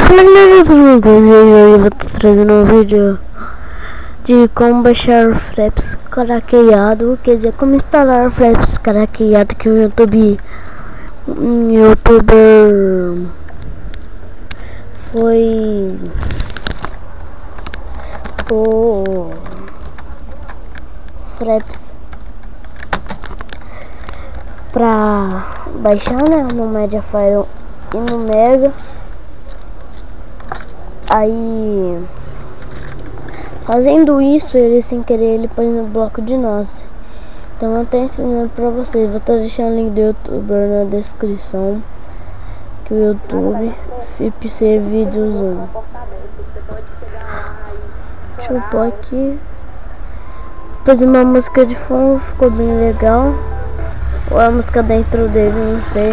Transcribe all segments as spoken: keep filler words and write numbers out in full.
Eu vou estar trazendo um vídeo de como baixar o Fraps craqueado, quer dizer, como instalar o Fraps craqueado, que o YouTube um youtuber foi o Fraps pra baixar, né, no Mediafire e no Mega. Aí, fazendo isso, ele sem querer, ele põe no bloco de nós. Então eu tô ensinando pra vocês. Vou estar deixando o link do youtuber na descrição, que o YouTube F I P C Vídeos um. Deixa eu pôr aqui. Pus uma música de fundo, ficou bem legal. Ou a música dentro dele, não sei.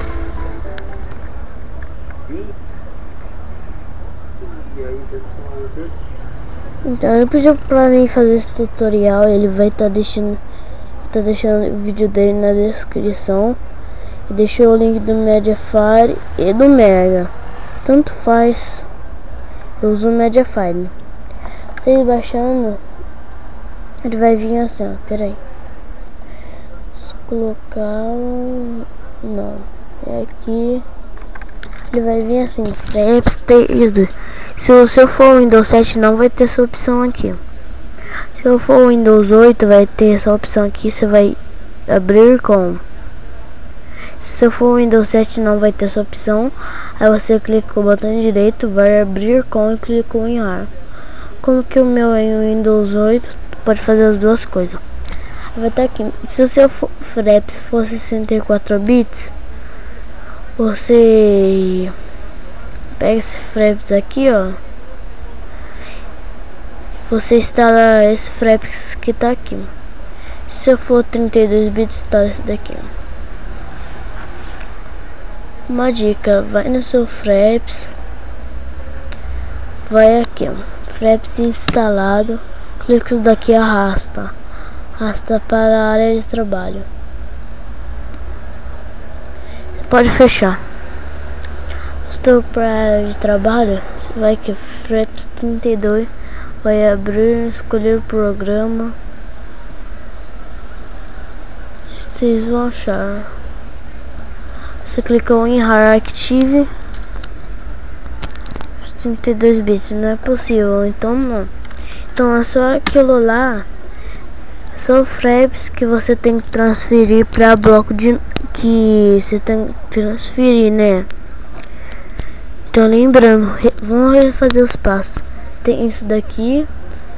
Então ele pediu pra mim fazer esse tutorial. Ele vai estar tá deixando tá deixando o vídeo dele na descrição. E deixou o link do Mediafire e do Mega. Tanto faz. Eu uso o Mediafire. Vocês baixando, ele vai vir assim, ó. Pera aí. Se colocar, não, é aqui. Ele vai vir assim, Fraps três. Se o seu for Windows sete, não vai ter essa opção aqui. Se eu for Windows oito, vai ter essa opção aqui. Você vai abrir com. Se eu for Windows sete, não vai ter essa opção. Aí você clica com o botão direito, vai abrir com e clica em ar. Como que o meu é em Windows oito, pode fazer as duas coisas. Vai estar aqui. Se o seu Fraps for sessenta e quatro bits, você pega esse Fraps aqui, ó. Você instala esse Fraps que tá aqui. Se eu for trinta e dois bits, instala esse daqui. Uma dica: vai no seu Fraps, vai aqui, ó, Fraps instalado, clica isso daqui, arrasta, arrasta para a área de trabalho. Pode fechar. Estou para a área de trabalho, você vai aqui, Fraps trinta e dois, vai abrir, escolher o programa. Vocês vão achar. Você clicou em Hard Active. trinta e dois bits não é possível, então não. Então é só aquilo lá. Só o Fraps que você tem que transferir para bloco de que você tem que transferir, né? Então lembrando, vamos refazer os passos. Tem isso daqui.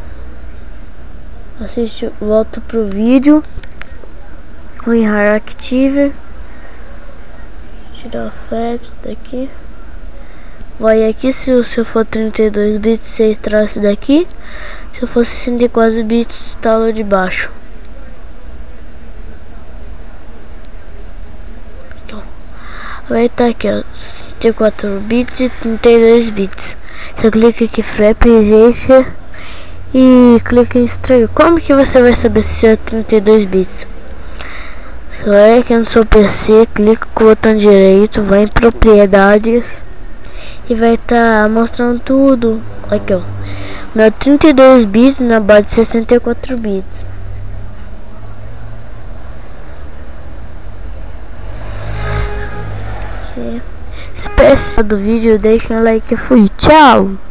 Assiste, volta pro vídeo. O em Hard Active. Tirar o Fraps daqui. Vai aqui, se o seu for trinta e dois bits, você extrai esse daqui. Se eu for sessenta e quatro bits, instala de baixo. Então, vai estar aqui, ó, sessenta e quatro bits e trinta e dois bits. Você clica aqui, Fraps, gente, e clica em extrair. Como que você vai saber se é trinta e dois bits? Você vai aqui no seu P C, clica com o botão direito, vai em propriedades e vai estar tá mostrando tudo. Aqui, ó, meu trinta e dois bits na base de sessenta e quatro bits. Aqui. Espero do vídeo, deixa um like e fui, tchau!